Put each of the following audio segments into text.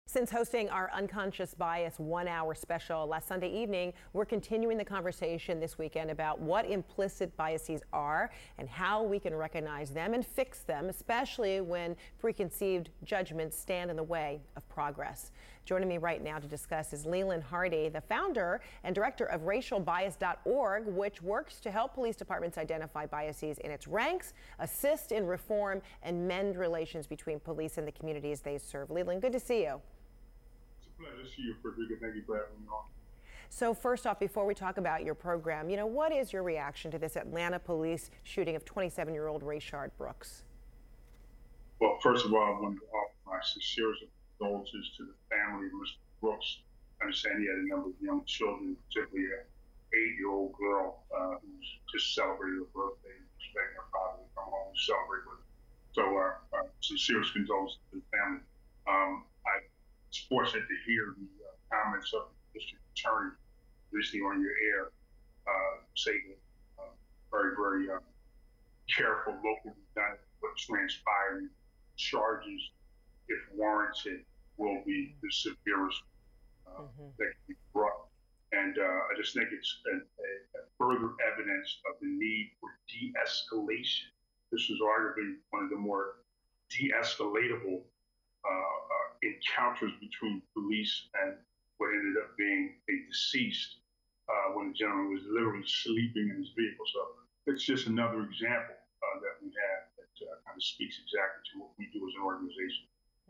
Since hosting our Unconscious Bias 1-hour special last Sunday evening, we're continuing the conversation this weekend about what implicit biases are and how we can recognize them and fix them, especially when preconceived judgments stand in the way of progress. Joining me right now to discuss is Leland Hardy, the founder and director of racialbias.org, which works to help police departments identify biases in its ranks, assist in reform, and mend relations between police and the communities they serve. Leland, good to see you. Pleasure to see you, Fredricka. Thank you for having me on. So first off, before we talk about your program, what is your reaction to this Atlanta police shooting of 27-year-old Rayshard Brooks? Well, first of all, I want to offer my sincerest condolences to the family of Mr. Brooks. I understand he had a number of young children, particularly an 8-year-old girl who's just celebrated her birthday, expecting her father to come home and celebrate with her. So our sincerest condolences to the family. I was fortunate to hear the comments of the district attorney recently on your air, saying very, very careful, locally done what transpired. Charges, if warranted, will be the severest that can be brought. And I just think it's a further evidence of the need for de-escalation. This was arguably one of the more de-escalatable encounters between police and what ended up being a deceased when the gentleman was literally sleeping in his vehicle. So it's just another example that we have that kind of speaks exactly to what we do as an organization.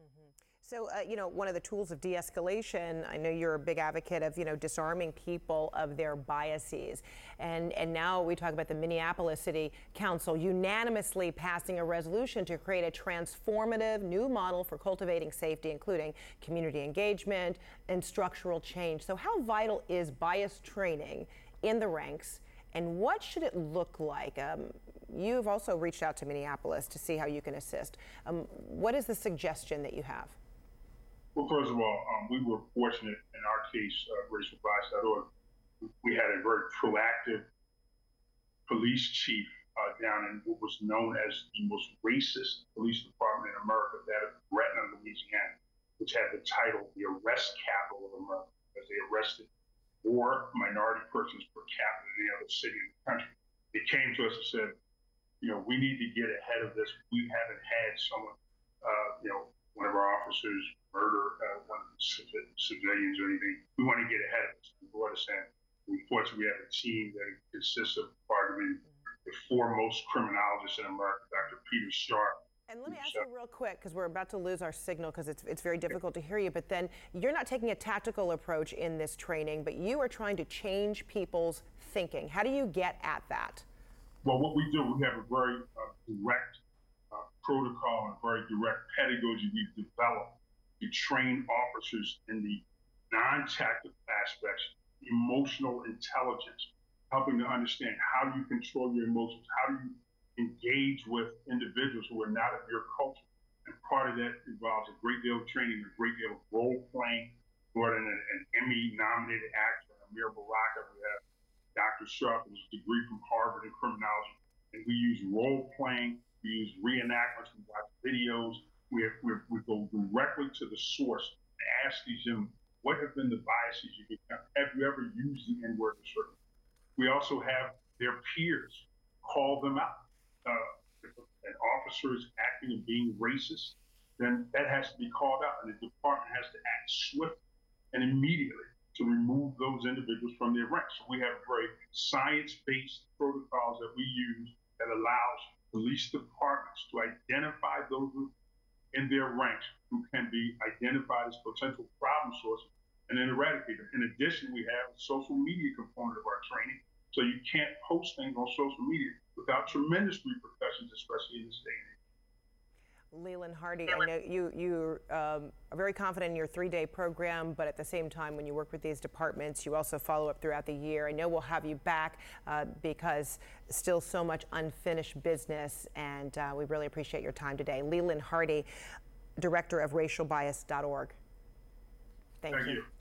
So, one of the tools of de-escalation, I know you're a big advocate of, disarming people of their biases. And now we talk about the Minneapolis City Council unanimously passing a resolution to create a transformative new model for cultivating safety, including community engagement and structural change. So how vital is bias training in the ranks, and what should it look like? You've also reached out to Minneapolis to see how you can assist. What is the suggestion that you have? Well, first of all, we were fortunate in our case, racialbias.org. We had a very proactive police chief down in what was known as the most racist police department in America, that of Fredricka, Louisiana, which had the title the arrest capital of America, because they arrested more minority persons per capita than any other city in the country. They came to us and said, we need to get ahead of this. We haven't had someone, one of our officers murder one of the civilians or anything. We want to get ahead of this. We brought us in. Unfortunately, we have a team that consists of arguably the foremost criminologists in America, Dr. Peter Sharp. And let me ask you real quick, because we're about to lose our signal because it's very difficult to hear you, but then you're not taking a tactical approach in this training, but you are trying to change people's thinking. How do you get at that? Well, what we do, we have a very direct protocol and very direct pedagogy we've developed to train officers in the non-tactical aspects, emotional intelligence, helping to understand how you control your emotions, how do you engage with individuals who are not of your culture. And part of that involves a great deal of training, a great deal of role playing. Brought in an Emmy-nominated actor, Amir Baraka. We have Dr. Sharp, who's a degree from Harvard in criminology. And we use role playing, we use reenactments, we watch videos. We go directly to the source and ask these gentlemen, what have been the biases you have? Have you ever used the N-word? We also have their peers call them out. If an officer is acting and being racist, then that has to be called out, and the department has to act swiftly and immediately to remove those individuals from their ranks. So we have very science-based protocols that we use that allows police departments to identify those in their ranks who can be identified as potential problem sources and then eradicate them. In addition, we have a social media component of our training. So you can't post things on social media without tremendous repercussions, especially in this day and age. Leland Hardy, I know you are very confident in your 3-day program, but at the same time, when you work with these departments, you also follow up throughout the year. I know we'll have you back because still so much unfinished business, and we really appreciate your time today. Leland Hardy, director of racialbias.org. Thank you.